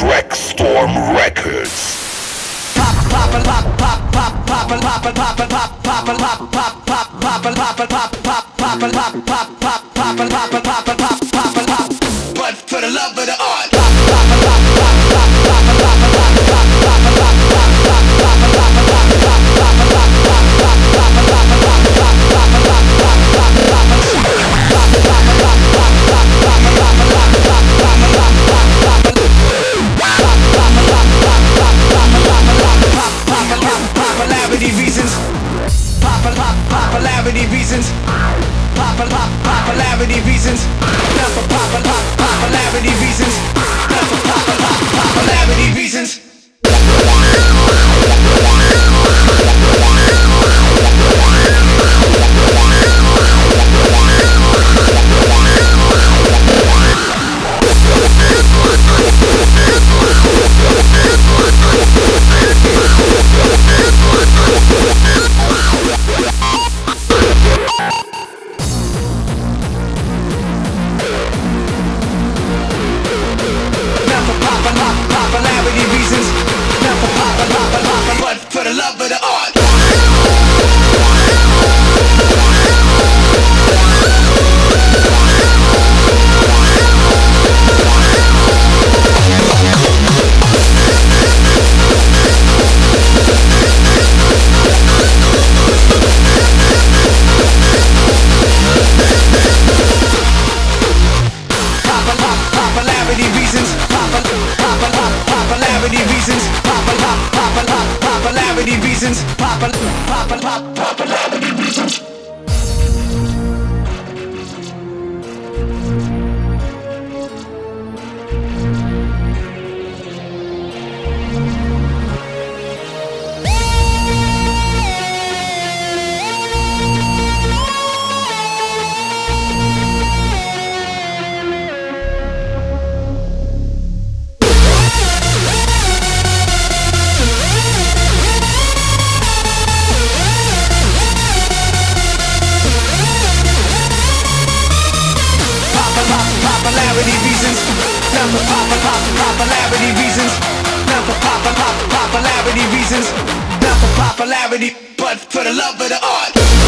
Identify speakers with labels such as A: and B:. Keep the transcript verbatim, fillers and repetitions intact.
A: Traxtorm Records.
B: But for the love of the art. Popularity reasons. Popularity reasons. Popularity reasons. Not for popularity reasons. Not for popularity reasons. Popularity reasons, not for popularity, but for the love of the art. Popularity reasons, popularity reasons, popularity reasons, popularity reasons. Popularity reasons, not for popularity reasons, not for popularity reasons, not for popularity, but for the love of the art.